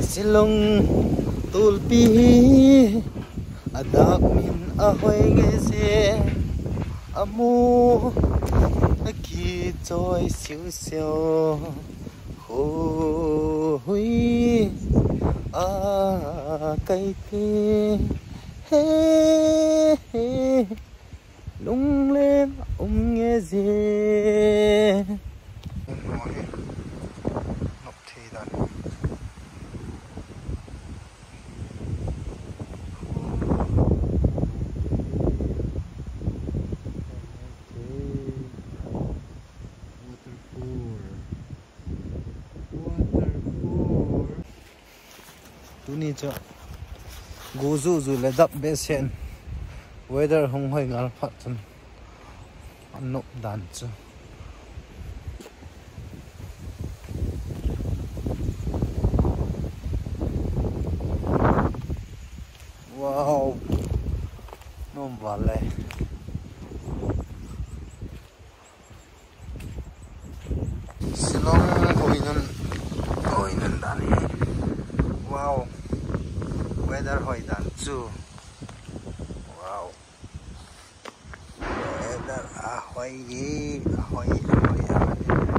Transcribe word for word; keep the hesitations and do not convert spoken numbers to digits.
silong tulpi adak min ahoy ngeze amu aki choi siu siu ho hui a kai te he he lung lên ông nghe gì nộp thì đàn tuni cho gozu zu le dap be sen weather hong hoi ngal phat chun anop dan chu wow no vale silong hoinan hoinan dani wow weather hoi dan chu wow weather ahoy ye ahoy ahoy